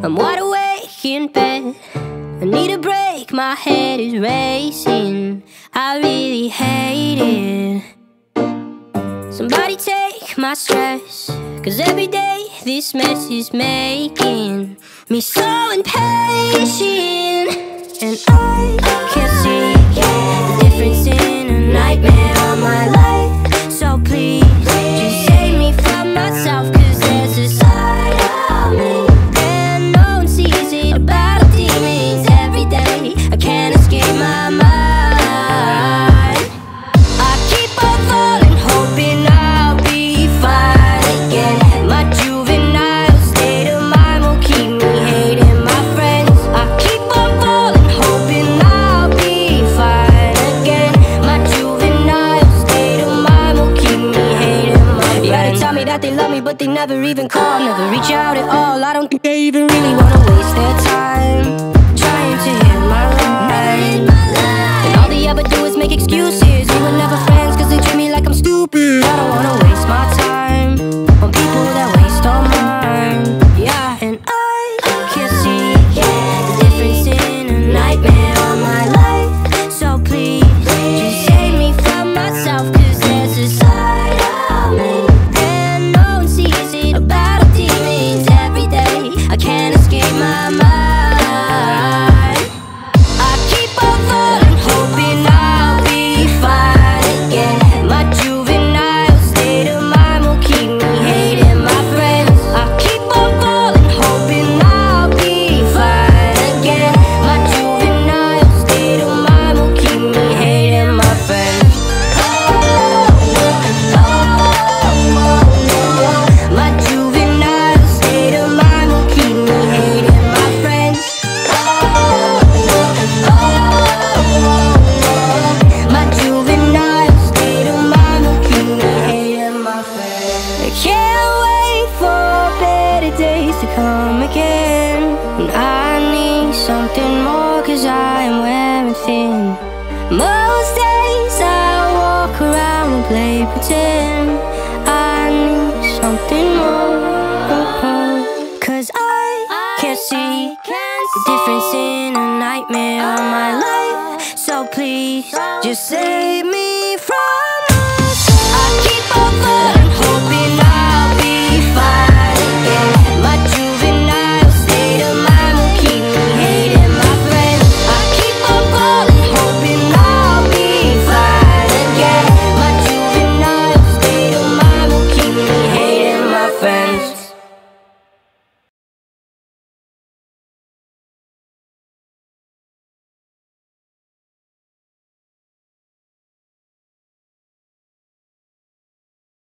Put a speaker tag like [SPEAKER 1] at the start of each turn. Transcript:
[SPEAKER 1] I'm wide awake in bed, I need a break, my head is racing, I really hate it. Somebody take my stress, 'cause every day this mess is making me so impatient. And I can't see the difference in a nightmare on my life. So please, just save me from myself, 'cause there's a side of me and no one sees it. A battle demons every day, I can't escape my mind. I keep on falling, hoping I'll be fine again. My juvenile state of mind will keep me hating my friends. I keep on falling, hoping I'll be fine again. My juvenile state of mind will keep me hating my friends. Yeah, they tell me that they love me, but they never even call, never reach out at all. I don't think they even really wanna waste their time trying to hit my line. And all they ever do is make excuses. We were never friends 'cause they treat me like I'm stupid. I don't wanna waste my time on people that waste all mine. Yeah, and I can't see the difference in a nightmare on my life. So please, just save me from myself, 'cause there's a side of me and no one sees it. A battle demons every day, I can't escape my mind. I keep on falling, hoping I'll be fine again. My juvenile state of mind will keep me hating my friends. I keep on falling, hoping I'll be fine again. My juvenile state of mind will keep me hating my friends. My juvenile state of mind will keep me hating my friends. My juvenile state of mind will keep me hating my friends. I can't wait for better days to come again. And I need something more, 'cause I am wearing thin. Most days I walk around and play pretend. I need something more, 'cause I can't see the difference in a nightmare on my life. So please, just save me from